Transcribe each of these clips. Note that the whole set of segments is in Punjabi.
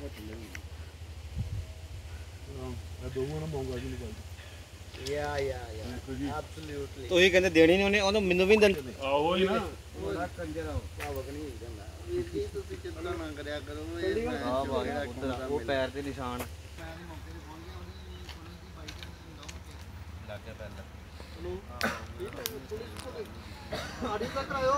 ਤੁਸੀਂ ਕਹਿੰਦੇ ਦੇਣੀ ਨਹੀਂ ਉਹਨੇ ਮੈਨੂੰ ਵੀ ਨਹੀਂ ਦਿੰਦੇ। ਆਹੋ ਹੀ ਨਾ ਉਹਦਾ ਕੰਜਰ ਆ ਭਾਵਕ ਨਹੀਂ ਜਾਂਦਾ ਵੀਰ ਜੀ ਤੁਸੀਂ ਚਿੰਤਾ ਨਾ ਕਰਿਆ ਕਰੋ ਉਹ ਪੈਰ ਦੇ ਨਿਸ਼ਾਨ ਲੱਗ ਗਿਆ ਪਹਿਲਾਂ। ਚਲੋ ਆੜੀ ਤੱਕ ਆਇਓ।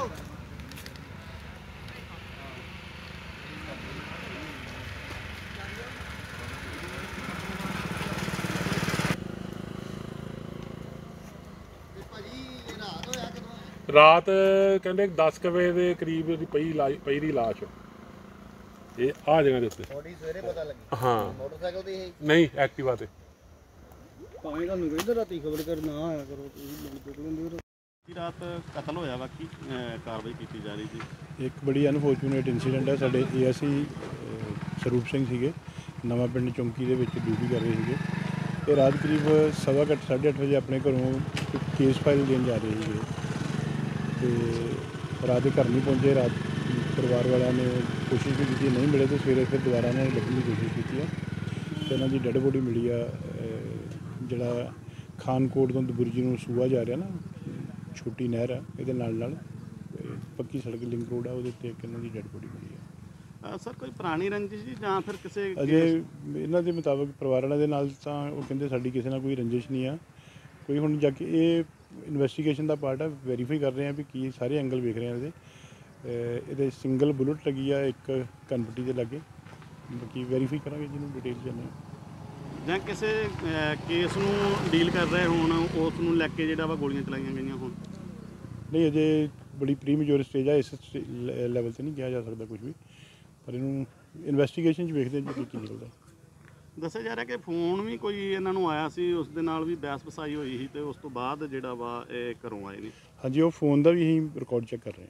ਰਾਤ ਕਹਿੰਦੇ 10 ਵਜੇ ਦੇ ਕਰੀਬ ਦੀ ਪਈ ਦੀ ਲਾਸ਼ ਇਹ ਆ ਜਗ੍ਹਾ ਦੇ ਉੱਤੇ। ਬੋਡੀ ਸਵੇਰੇ ਪਤਾ ਲੱਗੀ। ਹਾਂ ਮੋਟਰਸਾਈਕਲ ਤੇ ਨਹੀਂ ਐਕਟਿਵਾ ਤੇ। ਭਾਵੇਂ ਤੁਹਾਨੂੰ ਕਹਿੰਦੇ ਰਾਤੀ ਖਬਰ ਕਰ ਨਾ ਆਇਆ ਕਰੋ ਤੁਸੀਂ ਦੇਖ ਲੈਂਦੇ। ਰਾਤ ਕਤਲ ਹੋਇਆ ਬਾਕੀ ਕਾਰਵਾਈ ਕੀਤੀ ਜਾ ਰਹੀ ਸੀ। ਇੱਕ ਬੜੀ ਅਨਫੋਰਚੂਨੇਟ ਇੰਸੀਡੈਂਟ ਹੈ। ਸਾਡੇ ਏਐਸਆਈ ਸਰੂਪ ਸਿੰਘ ਸੀਗੇ ਨਵਾਂ ਪਿੰਡ ਚੌਂਕੀ ਦੇ ਵਿੱਚ ਡਿਊਟੀ ਕਰ ਰਹੇ ਸੀਗੇ ਤੇ ਰਾਤ ਕਰੀਬ 8:15 ਵਜੇ ਆਪਣੇ ਘਰੋਂ ਕੇਸ ਫਾਈਲ ਦੇਣ ਜਾ ਰਹੇ ਸੀਗੇ ਤੇ ਰਾਤ ਦੇ ਘਰ ਨਹੀਂ ਪਹੁੰਚੇ। ਰਾਤ ਪਰਿਵਾਰ ਵਾਲਿਆਂ ਨੇ ਕੋਸ਼ਿਸ਼ ਵੀ ਕੀਤੀ, ਨਹੀਂ ਮਿਲੇ ਤੇ ਸਵੇਰੇ ਫਿਰ ਦੁਬਾਰਾ ਇਹਨਾਂ ਨੇ ਲੱਭਣ ਦੀ ਕੋਸ਼ਿਸ਼ ਕੀਤੀ ਹੈ ਤੇ ਇਹਨਾਂ ਦੀ ਡੈੱਡ ਬੋਡੀ ਮਿਲੀ ਆ ਜਿਹੜਾ ਖਾਨਕੋਟ ਤੋਂ ਦਬੁਰਜੀ ਨੂੰ ਸੂਆ ਜਾ ਰਿਹਾ ਨਾ, ਛੋਟੀ ਨਹਿਰ ਆ ਇਹਦੇ ਨਾਲ ਪੱਕੀ ਸੜਕ ਲਿੰਕ ਰੋਡ ਆ, ਉਹਦੇ ਉੱਤੇ ਇੱਕ ਇਹਨਾਂ ਦੀ ਡੈੱਡ ਬੋਡੀ ਮਿਲੀ ਆ। ਸਰ ਕੋਈ ਪੁਰਾਣੀ ਰੰਜਿਸ਼ ਜੀ ਜਾਂ ਫਿਰ ਕਿਸੇ ਅਜੇ ਇਹਨਾਂ ਦੇ ਮੁਤਾਬਕ ਪਰਿਵਾਰ ਵਾਲਿਆਂ ਦੇ ਨਾਲ ਤਾਂ ਉਹ ਕਹਿੰਦੇ ਸਾਡੀ ਕਿਸੇ ਨਾਲ ਕੋਈ ਰੰਜਿਸ਼ ਨਹੀਂ ਆ ਕੋਈ। ਹੁਣ ਜਾ ਕੇ ਇਹ ਇਨਵੈਸਟੀਗੇਸ਼ਨ ਦਾ ਪਾਰਟ ਆ, ਵੈਰੀਫਾਈ ਕਰ ਰਹੇ ਆ ਵੀ ਕੀ ਸਾਰੇ ਐਂਗਲ ਵੇਖ ਰਹੇ ਆ ਇਹਦੇ ਸਿੰਗਲ ਬੁਲਟ ਲੱਗੀ ਆ ਇੱਕ ਕਨਪਟੀ ਦੇ ਲਾਗੇ, ਬਾਕੀ ਵੈਰੀਫਾਈ ਕਰਾਂਗੇ ਜਿਹਨੂੰ ਡਿਟੇਲ ਜਾਣੇ ਜਾਂ ਕਿਸੇ ਕੇਸ ਨੂੰ ਡੀਲ ਕਰ ਰਹੇ ਹੋਣ ਉਸ ਨੂੰ ਲੈ ਕੇ ਜਿਹੜਾ ਵਾ ਗੋਲੀਆਂ ਚਲਾਈਆਂ ਗਈਆਂ ਹੋਣ। ਨਹੀਂ ਅਜੇ ਬੜੀ ਪ੍ਰੀਮੇਚੁਰ ਸਟੇਜ ਆ, ਇਸ ਲੈਵਲ 'ਤੇ ਨਹੀਂ ਕਿਹਾ ਜਾ ਸਕਦਾ ਕੁਝ ਵੀ, ਪਰ ਇਹਨੂੰ ਇਨਵੈਸਟੀਗੇਸ਼ਨ 'ਚ ਵੇਖਦੇ ਹਾਂ ਕੀ ਨਿਕਲਦਾ। ਦੱਸਿਆ ਜਾ ਰਿਹਾ ਕਿ ਫੋਨ ਵੀ ਕੋਈ ਇਹਨਾਂ ਨੂੰ ਆਇਆ ਸੀ, ਉਸ ਦੇ ਨਾਲ ਵੀ ਬਹਿਸ ਵਸਾਈ ਹੋਈ ਸੀ ਤੇ ਉਸ ਤੋਂ ਬਾਅਦ ਜਿਹੜਾ ਵਾ ਇਹ ਘਰੋਂ ਆਏ ਨੇ। ਹਾਂਜੀ ਉਹ ਫੋਨ ਦਾ ਵੀ ਅਸੀਂ ਰਿਕਾਰਡ ਚੈੱਕ ਕਰ ਰਹੇ ਹਾਂ।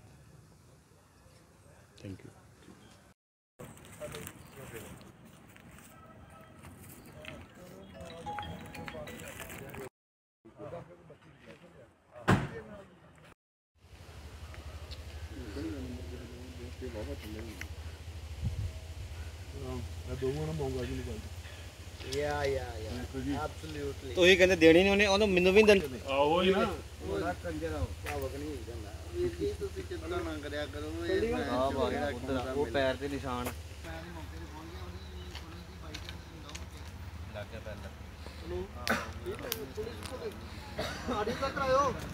Thank you. ਤੁਸੀਂ ਕਹਿੰਦੇ ਦੇਣੀ ਨਹੀਂ ਉਹਨੇ ਮੈਨੂੰ ਵੀ ਨਹੀਂ ਦਿੰਦੇ। ਆਹੋ ਹੀ ਨਾ ਉਹਦਾ ਕੰਜਰ ਆ ਭਾਵਕ ਨਹੀਂ ਜਾਂਦਾ ਵੀਰ ਜੀ ਤੁਸੀਂ ਚਿੰਤਾ ਨਾ ਕਰਿਆ ਕਰੋ ਉਹ ਪੈਰ ਦੇ ਨਿਸ਼ਾਨ ਲੱਗ ਗਿਆ ਪਹਿਲਾਂ। ਚਲੋ ਆੜੀ ਤੱਕ ਆਇਓ।